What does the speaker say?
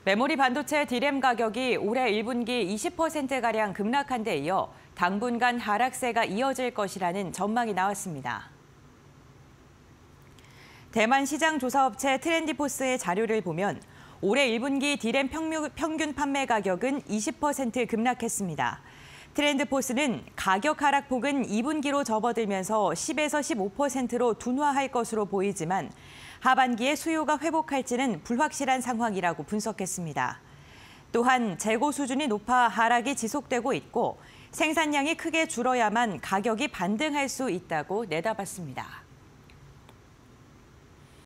메모리 반도체 D램 가격이 올해 1분기 20%가량 급락한 데 이어 당분간 하락세가 이어질 것이라는 전망이 나왔습니다. 대만 시장 조사업체 트렌디포스의 자료를 보면 올해 1분기 D램 평균 판매 가격은 20% 급락했습니다. 트렌드포스는 가격 하락폭은 2분기로 접어들면서 10에서 15%로 둔화할 것으로 보이지만 하반기에 수요가 회복할지는 불확실한 상황이라고 분석했습니다. 또한 재고 수준이 높아 하락이 지속되고 있고 생산량이 크게 줄어야만 가격이 반등할 수 있다고 내다봤습니다.